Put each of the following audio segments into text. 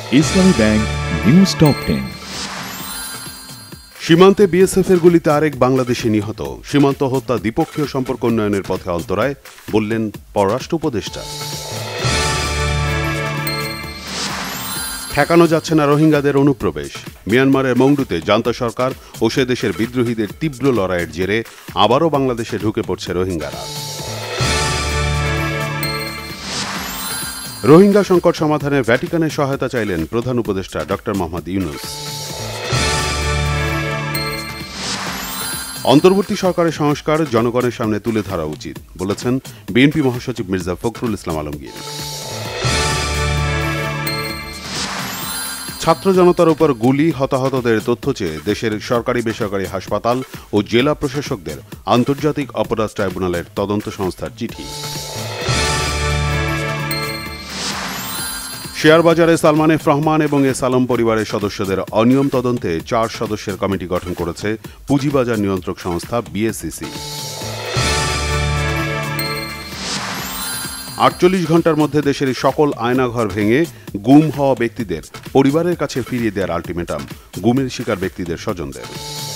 ইসলামী bank news top 10। সীমান্তে বিএসএফের গুলিতে আরেক বাংলাদেশি নিহত। সীমান্ত হত্যা দ্বিপক্ষীয় সম্পর্ক উন্নয়নের পথে অন্তরায়, বললেন পররাষ্ট্র উপদেষ্টা। ঠেকানো যাচ্ছে না রোহিঙ্গাদের অনুপ্রবেশ। মিয়ানমারের মংডুতে জান্তা সরকার ও সে দেশের বিদ্রোহীদের তীব্র লড়াইয়ের জেরে আবারও বাংলাদেশে ঢুকে পড়ছে রোহিঙ্গারা। রোহিঙ্গা সংকট সমাধানে ভ্যাটিকানের সহায়তা চাইলেন প্রধান উপদেষ্টা ডক্টর মোহাম্মদ ইউনূস। অন্তর্বর্তী সরকারের সংস্কার জনগণের সামনে তুলে ধরা উচিত, বলেছেন বিএনপি মহাসচিব মির্জা ফখরুল ইসলাম আলমগীর। ছাত্র জনতার উপর গুলি, হতাহতদের তথ্য চেয়ে দেশের সরকারি বেসরকারি হাসপাতাল ও জেলা প্রশাসকদের আন্তর্জাতিক অপরাধ ট্রাইব্যুনালের তদন্ত সংস্থার চিঠি। শেয়ার বাজারে সালমান এফ রহমান এবং এস আলম পরিবারের সদস্যদের অনিয়ম তদন্তে 4 সদস্যের কমিটি গঠন করেছে পুঁজিবাজার নিয়ন্ত্রক সংস্থা বিএসইসি। 48 ঘণ্টার মধ্যে দেশের সকল আয়নাঘর ভেঙে গুম হওয়া ব্যক্তিদের পরিবারের কাছে ফিরিয়ে দেওয়ার আলটিমেটাম গুমের শিকার ব্যক্তিদের স্বজনদের।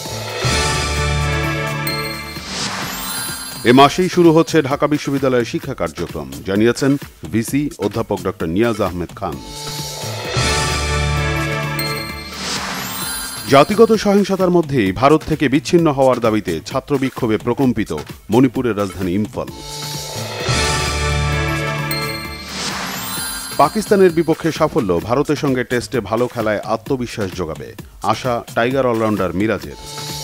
এ মাসেই শুরু হচ্ছে ঢাকা বিশ্ববিদ্যালয়ের শিক্ষা কার্যক্রম, জানিয়েছেন ভিসি অধ্যাপক ডক্টর নিয়াজ আহমেদ খান। জাতিগত সহিংসতার মধ্যেই ভারত থেকে বিচ্ছিন্ন হওয়ার দাবিতে ছাত্র বিক্ষোভে প্রকম্পিত মণিপুরের রাজধানী ইম্ফল। পাকিস্তানের বিপক্ষে সাফল্য ভারতের সঙ্গে টেস্টে ভালো খেলায় আত্মবিশ্বাস যোগাবে, আশা টাইগার অলরাউন্ডার মিরাজের।